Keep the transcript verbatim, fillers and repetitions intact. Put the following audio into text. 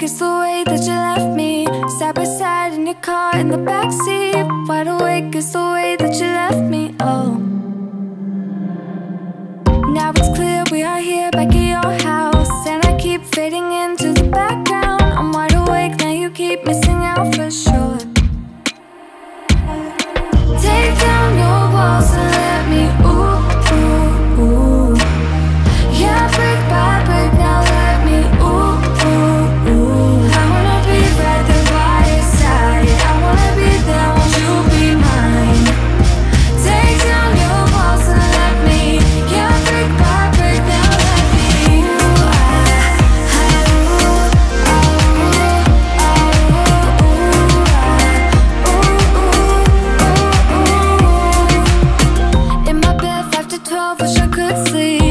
it's the way that you left me, side by side in your car in the backseat. Wide awake, it's the way that you left me, oh. Now it's clear we are here back at your house, and I keep fading into the background. I'm wide awake, now you keep missing out for sure. Take down your walls and let me, ooh, ooh, ooh. Yeah, brick by brick, now let me, ooh, ooh, ooh. I wanna be right there by your side, I wanna be there, won't you be mine? Take down your walls and let me, yeah, brick by brick, now let me, ooh, ah, ah, ooh, ah, ooh, ah, ooh, ooh, ooh, ooh. In my bed, five to twelve, wish I could sleep.